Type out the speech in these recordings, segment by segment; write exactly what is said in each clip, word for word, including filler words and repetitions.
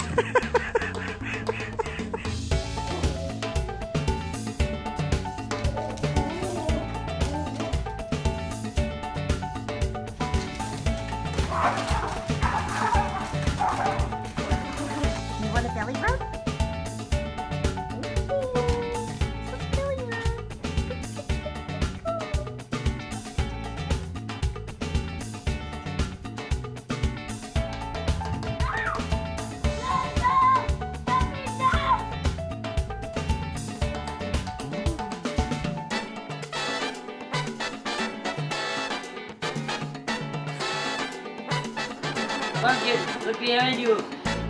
want a belly rub? Come on, kid, look behind you.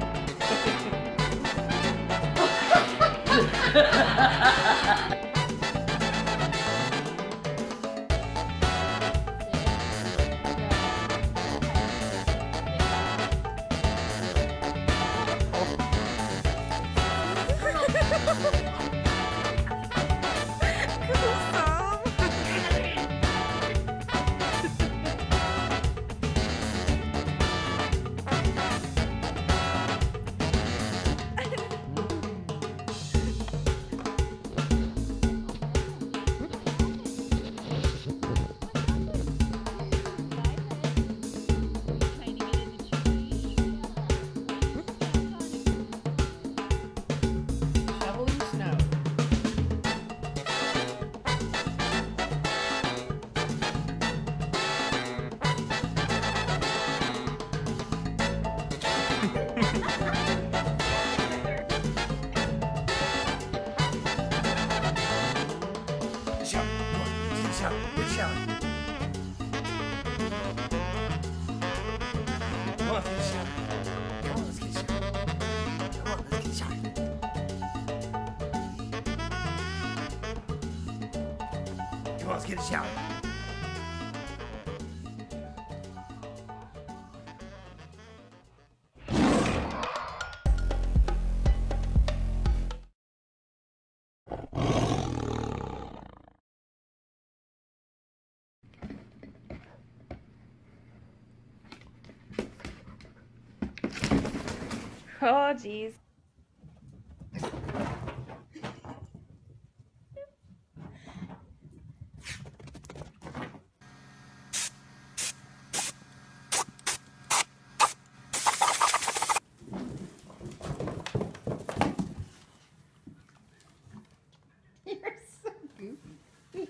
Let's get a shower. Oh, geez. You're so goofy.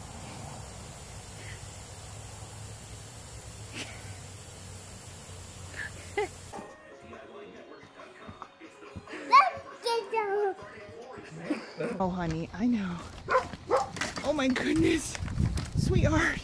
Oh, honey, I know. Oh, my goodness. Sweetheart.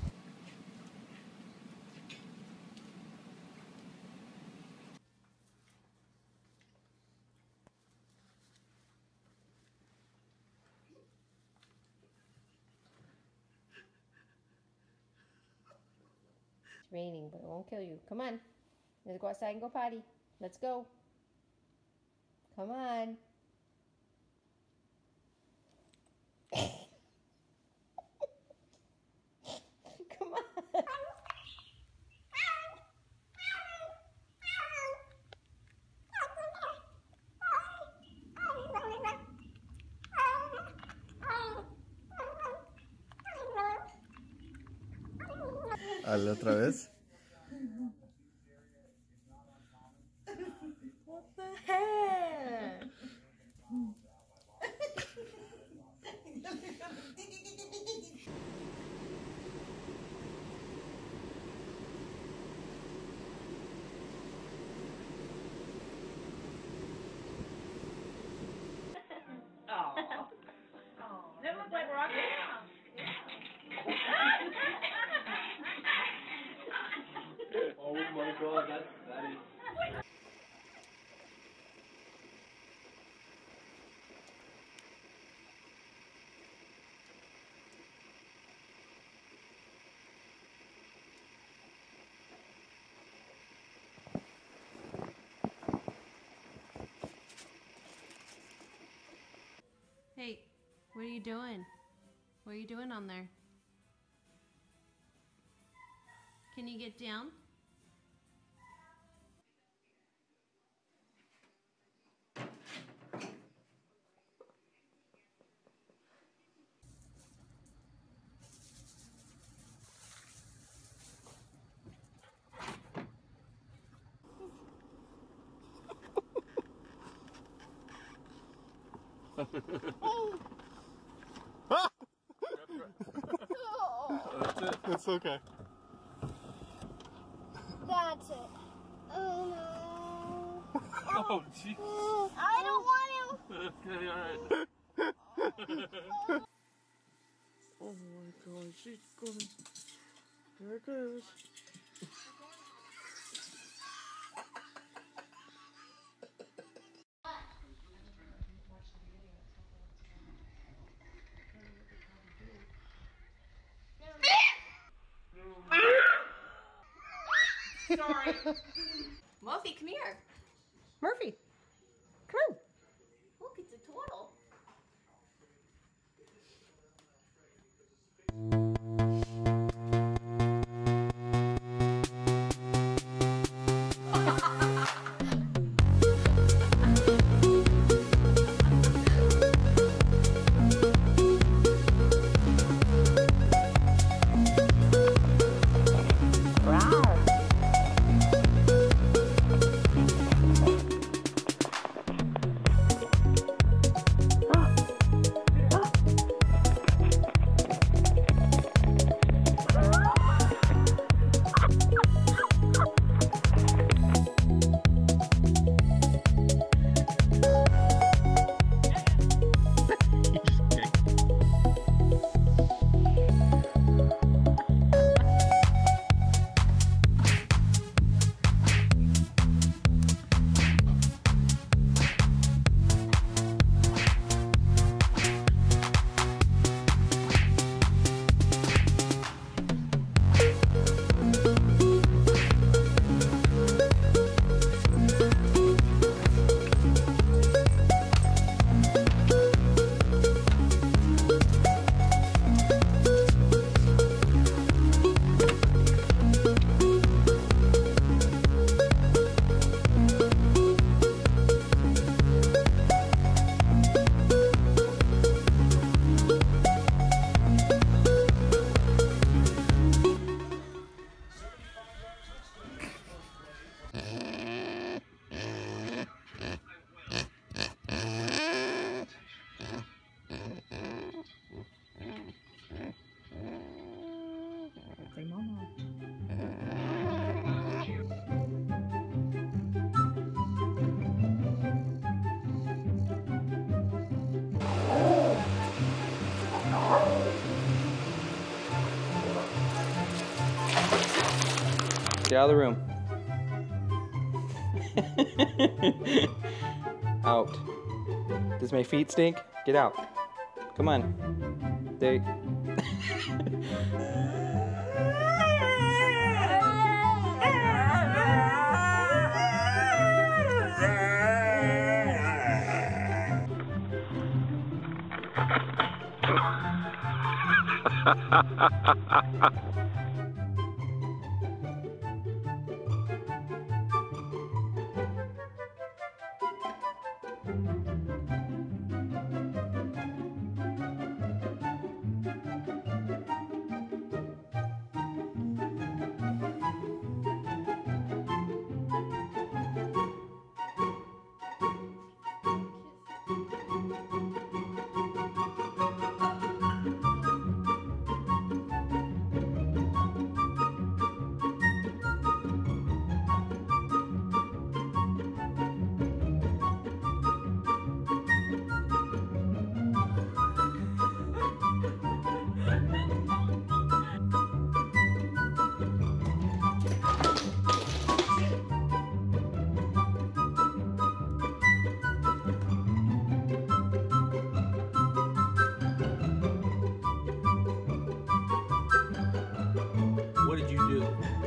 It's raining, but it won't kill you. Come on. Let's go outside and go potty. Let's go. Come on. Come on. Hazle otra vez. What the heck? Oh. That looks like rocket. Oh my god, that's, that is... Hey, what are you doing? What are you doing on there? Can you get down? That's it. It's okay. That's it. Oh no. Oh, jeez. I don't want him. Okay, alright. Oh my god, she's coming. There it goes. Sorry. Murphy, come here. Murphy, come on. Look, it's a turtle. Say mama. Get out of the room. Out. Does my feet stink? Get out. Come on. They. What did you do?